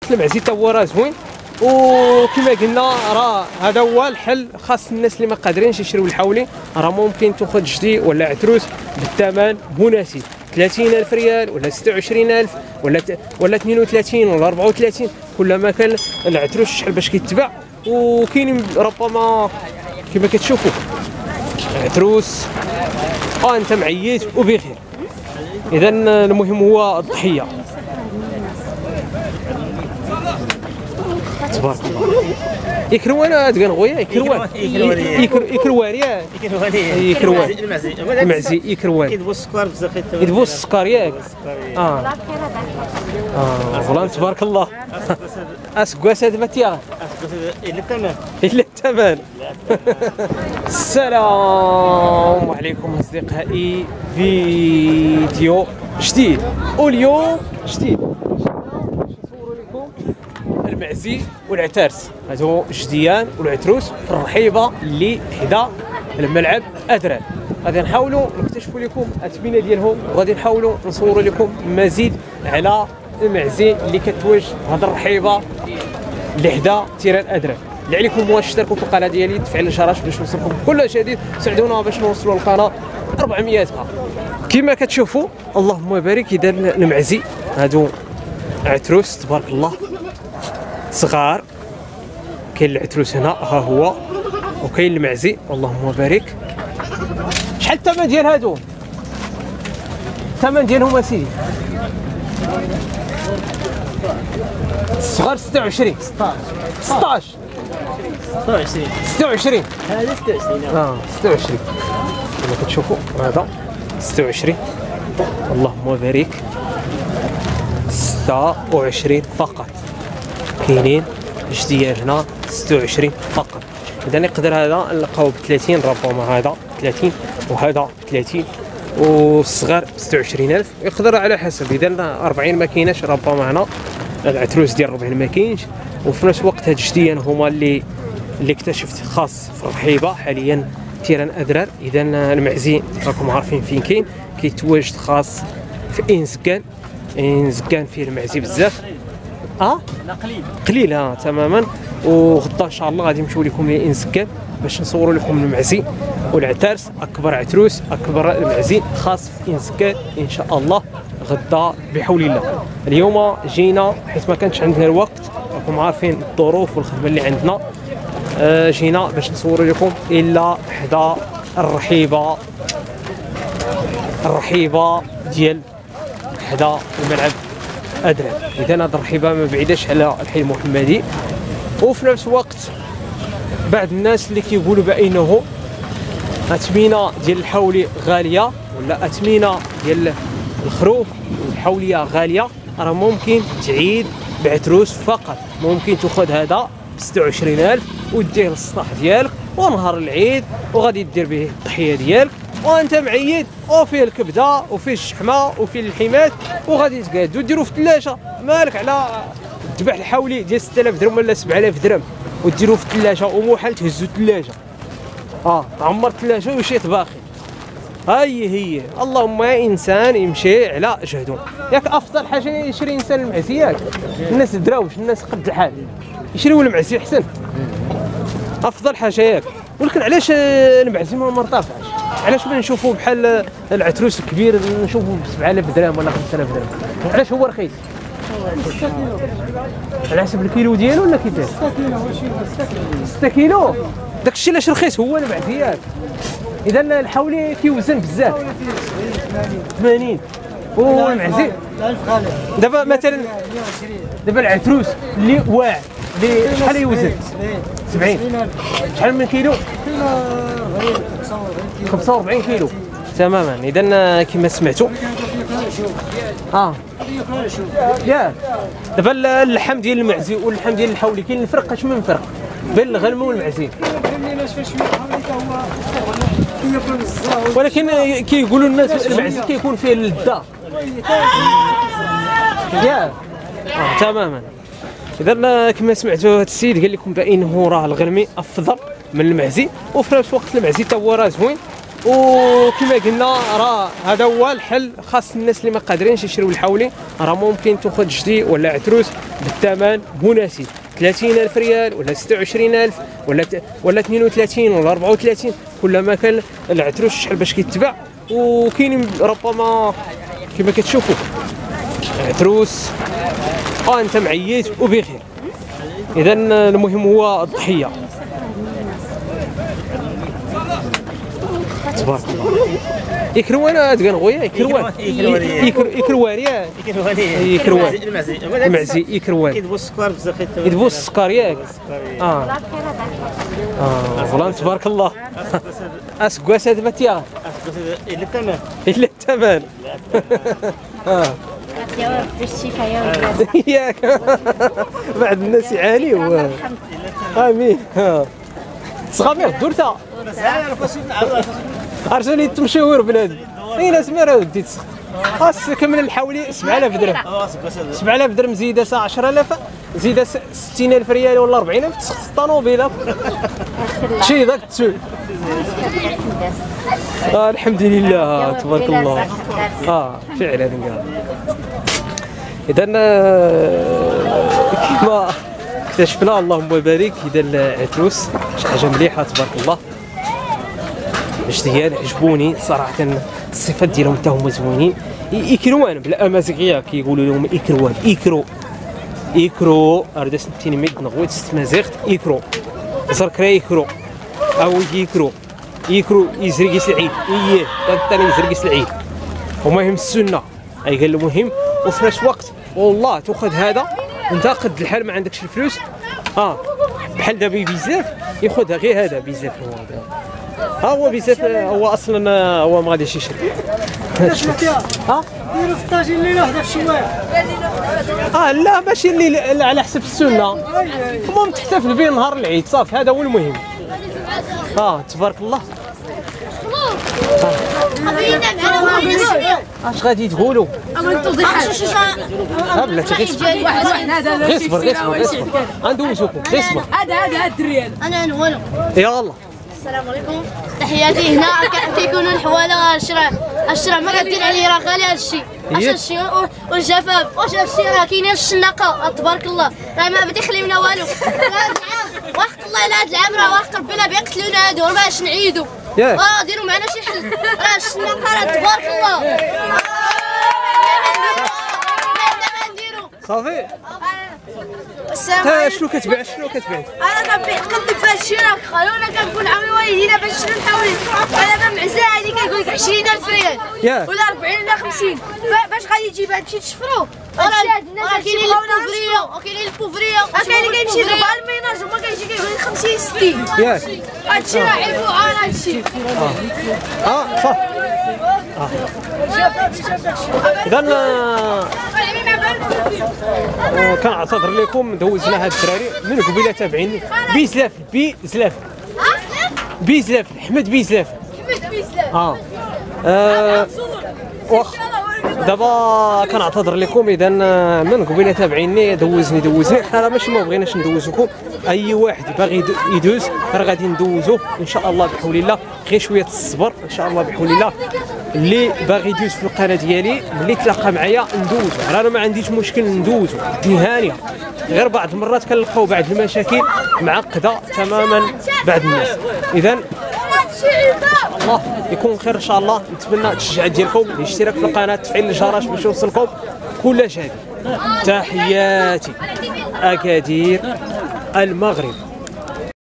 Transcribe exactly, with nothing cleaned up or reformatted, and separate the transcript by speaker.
Speaker 1: الوقت المعزي تا هو راه زوين. وكما قلنا راه هذا هو الحل، خاص الناس اللي ما قادرينش يشريو الحولي راه ممكن تاخذ جدي ولا عتروس بالثمن مناسب، ثلاثين ألف ريال ولا ستة وعشرين ألف ولا ولا اثنين وثلاثين ولا أربعة وثلاثين، كلما كان العتروس شحال باش كيتباع. وكاين ربما كما كتشوفوا عتروس اه انت معيط وبخير. اذا المهم هو الضحيه. تبارك الله. يكروان هاد خويا يكروان يكروان ياك يكروان المعزي يكروان
Speaker 2: يذبوا السكر بزاف
Speaker 1: يذبوا السكر ياك. اه اه والله تبارك الله. اسكواس هذا ماتيا
Speaker 2: الا الثمن
Speaker 1: الا الثمن. السلام عليكم اصدقائي، فيديو جديد واليوم جديد نصور لكم المعزي والعتارس، هادو جديان والعتروس في الرحيبه اللي حدا الملعب ادران. غادي نحاولوا نكتشفوا لكم الثمنه ديالهم، وغادي نحاولوا نصوروا لكم مزيد على المعزي اللي كتواجد في هذه الرحيبه اللي حدا تيران ادران. اللي عليكم هو تشتركوا في القناه ديالي، تفعيل الجرس باش يوصلكم كل جديد، ساعدونا باش نوصلوا القناه أربعمية. كما كتشوفوا اللهم بارك. اذا المعزي هادو عتروس تبارك الله صغار، كاين العتروس هنا ها هو، وكاين المعزي اللهم بارك. شحال الثمن ديال هادو؟ الثمن ديالهم اسيدي الصغار ستة وعشرين ستطاش ستة وعشرين
Speaker 2: هذا ستة وعشرين
Speaker 1: اه ستة وعشرين كما كتشوفوا هذا ستة وعشرين اللهم بارك. ستة وعشرين فقط. كاينين جديان هنا ستة وعشرين فقط. اذا يقدر هذا نلقاوه ب ثلاثين ربما، هذا ثلاثين وهذا ب ثلاثين، والصغار ب ستة وعشرين ألف يقدر على حسب. اذا أربعين ما كايناش ربما هنا، العتروس ديال أربعين ما كاينش. وفي نفس الوقت هاد الجديان هما اللي اللي اكتشفت خاص في الرحيبه حاليا تيران ادرار. اذا المعزي راكم عارفين فين كاين، كيتواجد خاص في انسكان. انسكان فيه المعزي بزاف. اه
Speaker 2: لا قليل
Speaker 1: قليل اه تماما. وغدا ان شاء الله غادي نمشيو لكم لانسكان باش نصوروا لكم المعزي والعتارس، اكبر عتروس اكبر المعزي خاص في انسكان ان شاء الله غدا بحول الله. اليوم جينا حيت ما كانش عندنا الوقت، راكم عارفين الظروف والخدمه اللي عندنا. آه جينا باش نصوروا لكم الا حدا الرحيبه الرحيبه ديال حدا الملعب ادران. اذا هذه الرحيبه ما بعيداش على الحي المحمدي. وفي نفس الوقت بعض الناس اللي كيقولوا بانه اثمنه ديال الحولي غاليه ولا اثمنه ديال الخروف الحوليه غاليه، راه ممكن تعيد بعتروس فقط. ممكن تاخذ هذا ب ستة وعشرين ألف وديه للسطح ديالك، ونهار العيد وغادي دير به الضحيه ديالك وانت معيد، وفيه الكبده وفيه الشحمه وفيه الحمات، وغادي تقادو ديرو في الثلاجه. مالك على تذبح الحولي ديال ستة آلاف درهم ولا سبعة آلاف درهم وديرو في الثلاجه، ومحال تهزو الثلاجه. اه عمر الثلاجه ويشيط باقي. هاي هي اللهم انسان يمشي على جهده. ياك افضل حاجه يشري انسان المعزيات. الناس دراوش، الناس قد الحال يشريو المعزي احسن، افضل حاجه ياك. ولكن علاش المعزي ما مرتفعش؟ علاش ما نشوفوه بحال العتروس الكبير نشوفوه ب سبعة آلاف درهم ولا خمسة آلاف درهم؟ علاش هو رخيص؟ على حسب الكيلو ديالو ولا كيفاش؟ ستة كيلو داكشي علاش رخيص هو المعزيات. اذا الحولي كيوزن بزاف ثمانين والمعزي دابا مثلا دابا العتروس اللي واعر اللي شحال يوزن؟ سبعين. شحال من كيلو؟ خمسة وأربعين كيلو تماما. اذا كما سمعتوا اه ياك دابا اللحم ديال المعزي واللحم ديال الحولي كاين الفرق. اش من فرق بين الغنم والمعزي؟ ولكن كيقولوا الناس المعزي كيكون فيه اللذه ياك آه تماما. اذا كما سمعتوا هذا السيد قال لكم بانه راه الغنمي افضل من المعزي، وفي نفس الوقت المعزي حتى هو راه زوين وكما قلنا راه هذا هو الحل، خاص الناس اللي ما قادرينش يشريو الحولي راه ممكن تاخذ جدي ولا عتروس بالثمن مناسب، ثلاثين ألف ريال ولا ستة وعشرين ألف ولا ولا اثنين وثلاثين ولا أربعة وثلاثين، كلما كان العتروس شحال باش كيتباع. وكاين ربما كما كتشوفوا عتروس اه انت معيط وبخير. اذا المهم هو الضحيه. تبارك الله. يكروان هاد خويا يكروان يكروان ياك يكروان المعزي يكروان
Speaker 2: كيدبو السكر بزاف
Speaker 1: يدبو السكر ياك. اه اه والله تبارك الله. اسكواس هاد ماتيا
Speaker 2: الا الثمن
Speaker 1: الا الثمن. اه ياك بعض الناس يعانيوا. امين. صغامير دورتها ارجلي تمشاور بنادم. اي ناس ما راه وديت خاص كامل الحولي سبعة آلاف درهم. سبعة آلاف درهم زيد عشرة آلاف زيد ستين ألف ريال ولا أربعين ألف تسخط الطوموبيله شي ذاك تسول. آه الحمد لله تبارك الله. اه فعلا قال. اذا كما اكتشفنا اللهم بارك اذا العتروس شي حاجه مليحه تبارك الله. مشتيان عجبوني صراحه، الصفات ديالهم حتى هما زوينين. يكروان بالامازيغيه كيقولوا لهم يكروان يكرو يكرو اردا سنتين ميد نغويت ستمازيغت يكرو زركرا يكرو او يكرو يكرو يزرقيس العيد اييه ثاني يزرقيس العيد. المهم السنه اي قال المهم. وفي نفس الوقت والله تاخذ هذا انت قد الحال ما عندكش الفلوس اه بحال دابا بزاف ياخذها غير هذا بزاف. هو هذا ها هو بزاف هو اصلا هو ما غاديش يشري. ها
Speaker 3: ديروا في الطاجين الليله وحده في الشوايه.
Speaker 1: اه لا ماشي اللي على حسب السنه، المهم تحتفل به نهار العيد صافي هذا هو المهم. اه تبارك الله. اش غادي تقولوا؟ ها بلاتي غير صبر غير صبر غير صبر غير صبر غندوزوكم غير صبر.
Speaker 4: هذا هذا هاد الدريال
Speaker 5: انا نولو.
Speaker 1: يلا
Speaker 5: السلام عليكم، تحياتي. هنا كيكونوا الحواله الشرا الشرا ما كدير عليه راه غالي هذا الشيء. اش هادشي والجفاف واش هادشي راه كاينين الشناقه تبارك الله راه ما بدي يخلي لنا والو. وحق الله الا هاد العام راه وحق ربي لا بيقتلونا هادو ما باش نعيدوا. اه ديروا معنا شي حل راه الشناقه راه تبارك الله.
Speaker 1: صافي.
Speaker 5: السلام
Speaker 1: انت شنو كتبيع شنو كتبيع؟
Speaker 5: انا كنبيع كنبيع في هادشي راه خلونا كنقول عمي والدينا باش نشري الحوايج. انا معزه هادي كيقول لك عشرين ألف ريال ولا أربعين ولا خمسين باش غادي تجيبها تمشي تشفرو. راه كاينين البوفريه وكاينين البوفريه وكاين اللي كيمشي يضربها الميناج وما كيجي كيقول لك خمسين ستين.
Speaker 1: ياك
Speaker 5: هادشي راه عيب وعار هادشي.
Speaker 1: اه صافي. اذا كنعتذر لكم دوزنا هاد الدراري من قبيله تابعيني. بيزلاف بيزلاف بيزلاف حمد بيزلاف اه, آه. واخ دابا كنعتذر لكم. اذا من قبيله تابعيني دوزني دوزني حنا راه ماشي ما بغيناش ندوزكم. اي واحد باغي يدوز راه غادي ندوزوه ان شاء الله بحول الله. غير شويه الصبر ان شاء الله بحول الله. اللي باغي يدوز في القناه ديالي ملي تلاقى معايا ندوزو. انا ما عنديش مشكل ندوزو نهانيه، غير بعض المرات كنلقاو بعض المشاكل معقده تماما بعض الناس. اذا الله يكون خير ان شاء الله. نتمنى التشجيع ديالكم، الاشتراك في القناه، تفعيل الجرس باش يوصلكم كل جديد. تحياتي اكادير المغرب.